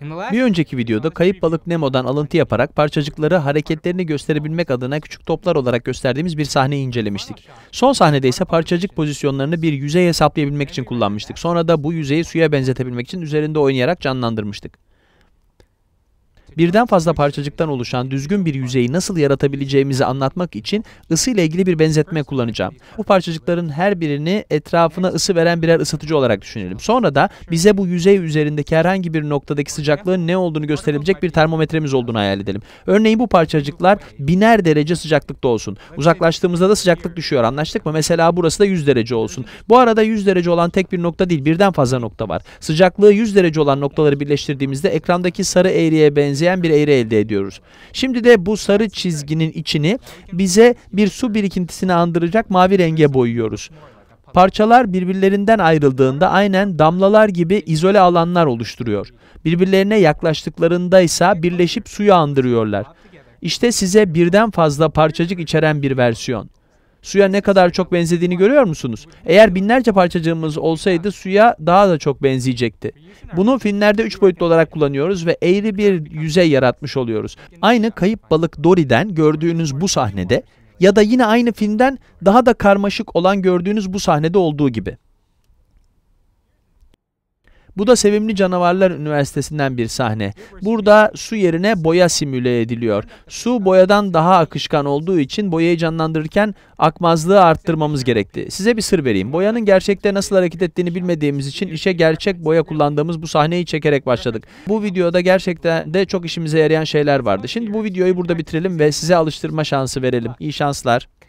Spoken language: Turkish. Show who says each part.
Speaker 1: Bir önceki videoda Kayıp Balık Nemo'dan alıntı yaparak parçacıkları hareketlerini gösterebilmek adına küçük toplar olarak gösterdiğimiz bir sahneyi incelemiştik. Son sahnede ise parçacık pozisyonlarını bir yüzey hesaplayabilmek için kullanmıştık. Sonra da bu yüzeyi suya benzetebilmek için üzerinde oynayarak canlandırmıştık. Birden fazla parçacıktan oluşan düzgün bir yüzeyi nasıl yaratabileceğimizi anlatmak için ısı ile ilgili bir benzetme kullanacağım. Bu parçacıkların her birini etrafına ısı veren birer ısıtıcı olarak düşünelim. Sonra da bize bu yüzey üzerindeki herhangi bir noktadaki sıcaklığın ne olduğunu gösterebilecek bir termometremiz olduğunu hayal edelim. Örneğin bu parçacıklar 1000'er derece sıcaklıkta olsun. Uzaklaştığımızda da sıcaklık düşüyor, anlaştık mı? Mesela burası da 100 derece olsun. Bu arada 100 derece olan tek bir nokta değil, birden fazla nokta var. Sıcaklığı 100 derece olan noktaları birleştirdiğimizde ekrandaki sarı eğriye benzeyen bir eğri elde ediyoruz. Şimdi de bu sarı çizginin içini bize bir su birikintisini andıracak mavi renge boyuyoruz. Parçalar birbirlerinden ayrıldığında aynen damlalar gibi izole alanlar oluşturuyor. Birbirlerine yaklaştıklarında ise birleşip suyu andırıyorlar. İşte size birden fazla parçacık içeren bir versiyon. Suya ne kadar çok benzediğini görüyor musunuz? Eğer binlerce parçacığımız olsaydı suya daha da çok benzeyecekti. Bunu filmlerde 3 boyutlu olarak kullanıyoruz ve eğri bir yüzey yaratmış oluyoruz. Aynı Kayıp Balık Dory'den gördüğünüz bu sahnede ya da yine aynı filmden daha da karmaşık olan gördüğünüz bu sahnede olduğu gibi. Bu da Sevimli Canavarlar Üniversitesi'nden bir sahne. Burada su yerine boya simüle ediliyor. Su boyadan daha akışkan olduğu için boyayı canlandırırken akmazlığı arttırmamız gerekti. Size bir sır vereyim. Boyanın gerçekte nasıl hareket ettiğini bilmediğimiz için işe gerçek boya kullandığımız bu sahneyi çekerek başladık. Bu videoda gerçekten de çok işimize yarayan şeyler vardı. Şimdi bu videoyu burada bitirelim ve size alıştırma şansı verelim. İyi şanslar.